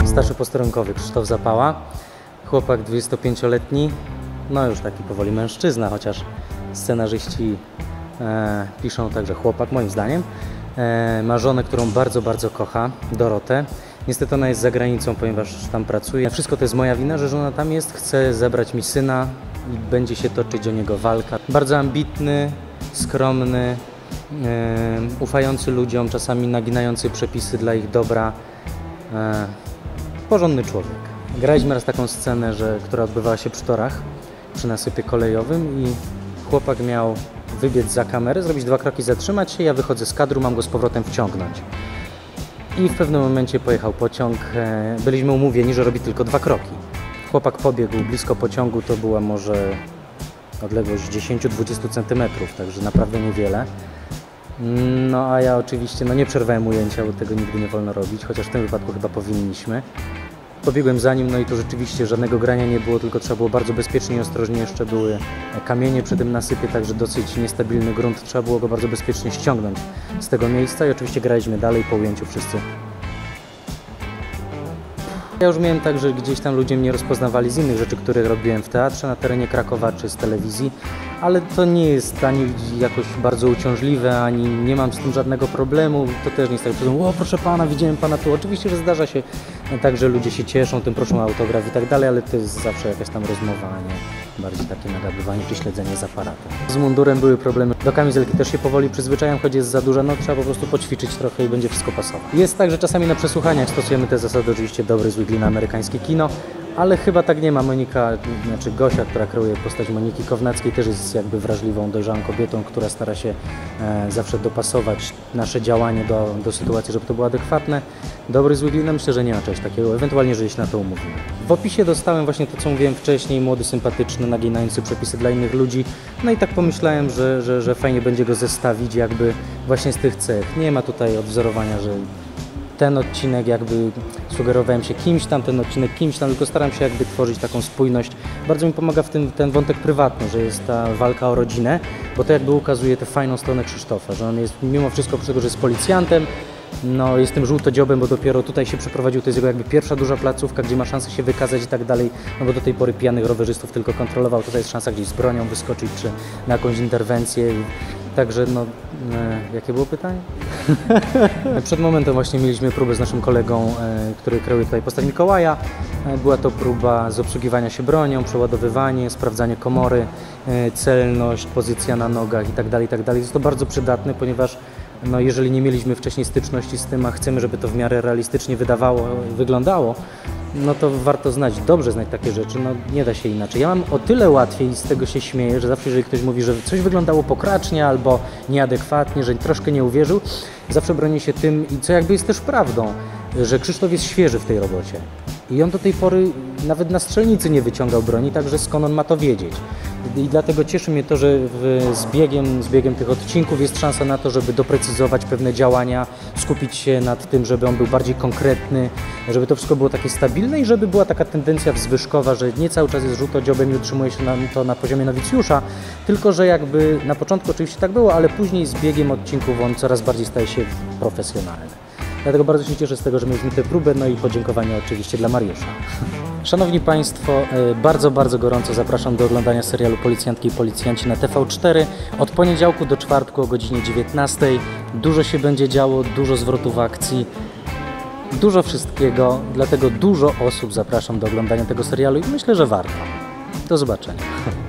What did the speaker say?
Starszy posterunkowy Krzysztof Zapała, chłopak 25-letni, no już taki powoli mężczyzna, chociaż scenarzyści piszą także chłopak, moim zdaniem. Ma żonę, którą bardzo, bardzo kocha, Dorotę. Niestety ona jest za granicą, ponieważ tam pracuje. Wszystko to jest moja wina, że żona tam jest. Chce zabrać mi syna i będzie się toczyć o niego walka. Bardzo ambitny, skromny, ufający ludziom, czasami naginający przepisy dla ich dobra. Porządny człowiek. Graliśmy raz taką scenę, która odbywała się przy torach, przy nasypie kolejowym i chłopak miał wybiec za kamerę, zrobić 2 kroki, zatrzymać się, ja wychodzę z kadru, mam go z powrotem wciągnąć. I w pewnym momencie pojechał pociąg, byliśmy umówieni, że robi tylko 2 kroki. Chłopak pobiegł blisko pociągu, to była może odległość 10-20 cm, także naprawdę niewiele. No a ja oczywiście nie przerwałem ujęcia, bo tego nigdy nie wolno robić, chociaż w tym wypadku chyba powinniśmy. Pobiegłem za nim, no i to rzeczywiście żadnego grania nie było, tylko trzeba było bardzo bezpiecznie i ostrożnie. Jeszcze były kamienie przy tym nasypie, także dosyć niestabilny grunt. Trzeba było go bardzo bezpiecznie ściągnąć z tego miejsca i oczywiście graliśmy dalej po ujęciu wszyscy. Ja już miałem tak, że gdzieś tam ludzie mnie rozpoznawali z innych rzeczy, które robiłem w teatrze na terenie Krakowa czy z telewizji, ale to nie jest ani jakoś bardzo uciążliwe, ani nie mam z tym żadnego problemu. To też nie jest tak, że o proszę pana, widziałem pana tu. Oczywiście, że zdarza się tak, że ludzie się cieszą, tym proszą autograf i tak dalej, ale to jest zawsze jakaś tam rozmowa, a nie bardziej takie nagabywanie czy śledzenie z aparatem. Z mundurem były problemy. Do kamizelki też się powoli przyzwyczajam, choć jest za duża, no trzeba po prostu poćwiczyć trochę i będzie wszystko pasować. Jest tak, że czasami na przesłuchaniach stosujemy te zasady, oczywiście dobry, zły glina, amerykańskie kino, ale chyba tak nie ma. Gosia, która kreuje postać Moniki Kownackiej, też jest jakby wrażliwą, dojrzałą kobietą, która stara się zawsze dopasować nasze działanie do sytuacji, żeby to było adekwatne. Dobry, zły glina, myślę, że nie ma czegoś takiego, ewentualnie, że się na to umówimy. W opisie dostałem właśnie to, co mówiłem wcześniej, młody, sympatyczny, naginający przepisy dla innych ludzi, no i tak pomyślałem, że fajnie będzie go zestawić jakby właśnie z tych cech. Nie ma tutaj odwzorowania, że ten odcinek jakby sugerowałem się kimś tam, ten odcinek kimś tam, tylko staram się jakby tworzyć taką spójność. Bardzo mi pomaga w tym ten wątek prywatny, że jest ta walka o rodzinę, bo to jakby ukazuje tę fajną stronę Krzysztofa, że on jest mimo wszystko, oprócz tego, że jest policjantem, no jest tym żółtodziobem, bo dopiero tutaj się przeprowadził, to jest jego jakby pierwsza duża placówka, gdzie ma szansę się wykazać i tak dalej, no bo do tej pory pijanych rowerzystów tylko kontrolował, tutaj jest szansa gdzieś z bronią wyskoczyć, czy na jakąś interwencję. Także jakie było pytanie? Przed momentem właśnie mieliśmy próbę z naszym kolegą, który kreuje tutaj postać Mikołaja. Była to próba z obsługiwania się bronią, przeładowywanie, sprawdzanie komory, celność, pozycja na nogach itd., itd. Jest to bardzo przydatne, ponieważ jeżeli nie mieliśmy wcześniej styczności z tym, a chcemy, żeby to w miarę realistycznie wyglądało, no to warto dobrze znać takie rzeczy, nie da się inaczej. Ja mam o tyle łatwiej, z tego się śmieję, że zawsze jeżeli ktoś mówi, że coś wyglądało pokracznie albo nieadekwatnie, że troszkę nie uwierzył, zawsze bronię się tym, i co jakby jest też prawdą, że Krzysztof jest świeży w tej robocie. I on do tej pory nawet na strzelnicy nie wyciągał broni, także skąd on ma to wiedzieć. I dlatego cieszy mnie to, że z biegiem tych odcinków jest szansa na to, żeby doprecyzować pewne działania, skupić się nad tym, żeby on był bardziej konkretny, żeby to wszystko było takie stabilne i żeby była taka tendencja wzwyżkowa, że nie cały czas jest żółtodziobem i utrzymuje się to na poziomie nowicjusza, tylko że jakby na początku oczywiście tak było, ale później z biegiem odcinków on coraz bardziej staje się profesjonalny. Dlatego bardzo się cieszę z tego, że mieliśmy tę próbę, no i podziękowanie oczywiście dla Mariusza. Szanowni Państwo, bardzo, bardzo gorąco zapraszam do oglądania serialu Policjantki i Policjanci na TV4 od poniedziałku do czwartku o godzinie 19. Dużo się będzie działo, dużo zwrotów akcji, dużo wszystkiego, dlatego dużo osób zapraszam do oglądania tego serialu i myślę, że warto. Do zobaczenia.